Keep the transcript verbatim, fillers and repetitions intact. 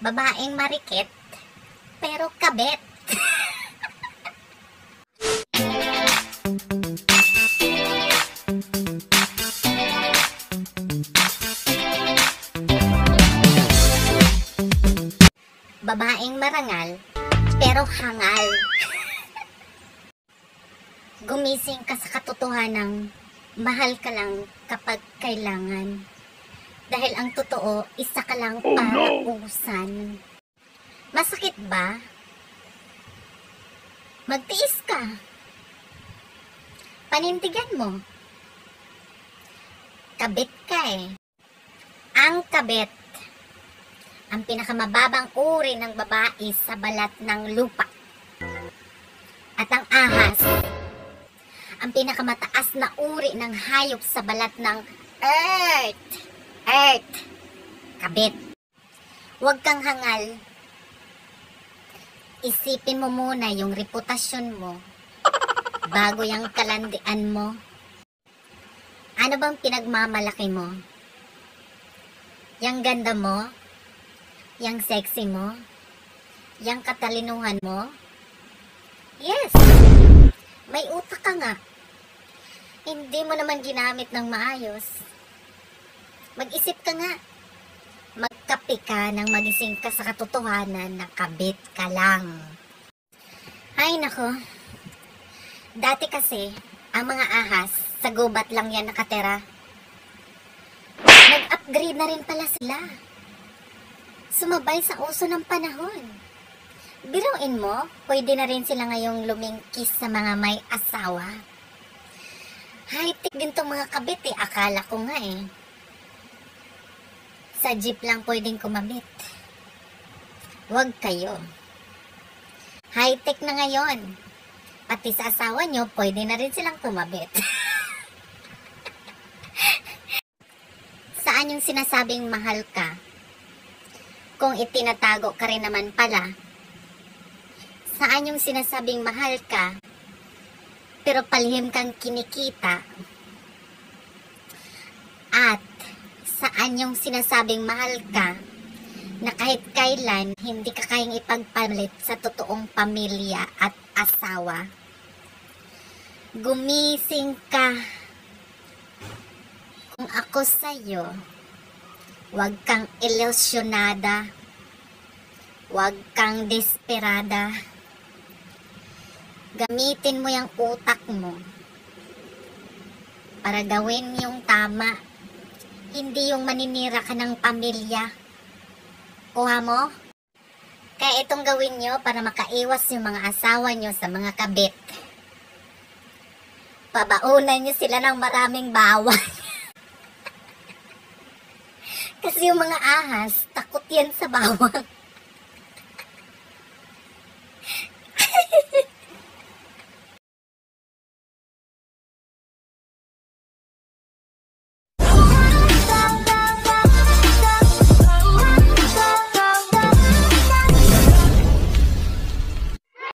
Babaeng marikit, pero kabit. Babaeng marangal, pero hangal. Gumising ka sa katotohanang mahal ka lang kapag kailangan. Dahil ang totoo, isa ka lang Oh, para no. usan. Masakit ba? Magtiis ka. Panindigan mo. Kabit ka eh. Ang kabit, ang pinakamababang uri ng babae sa balat ng lupa. At ang ahas, ang pinakamataas na uri ng hayop sa balat ng earth. Earth. Kabit. Huwag kang hangal. Isipin mo muna yung reputasyon mo bago yung kalandian mo. Ano bang pinagmamalaki mo? Yang ganda mo? Yang sexy mo? Yang katalinuhan mo? Yes! May utak ka nga. Hindi mo naman ginamit ng maayos. Mag-isip ka nga. Magkape ka nang magising ka sa katotohanan na kabit ka lang. Ay nako. Dati kasi, ang mga ahas, sa gubat lang yan nakatera. Nag-upgrade na rin pala sila. Sumabay sa uso ng panahon. Biruin mo, pwede na rin sila ngayong lumingkis sa mga may asawa. High-tech din tong mga kabit eh, akala ko nga eh. Sa jeep lang pwedeng kumabit. Huwag kayo. High-tech na ngayon. Pati sa asawa nyo, pwede na rin silang kumabit. Saan yung sinasabing mahal ka? Kung itinatago ka rin naman pala. Saan yung sinasabing mahal ka, pero palihim kang kinikita? At saan yung sinasabing mahal ka, na kahit kailan hindi ka kayang ipagpalit sa totoong pamilya at asawa? Gumising ka. Kung ako sa'yo, huwag kang ilusyonada. Huwag kang desperada. Gamitin mo yung utak mo para gawin yung tama. Hindi yung maninira ka ng pamilya. Kuha mo? Kaya itong gawin nyo para makaiwas yung mga asawa nyo sa mga kabit. Pabaunan nyo sila ng maraming bawang. Kasi yung mga ahas, takot yan sa bawang.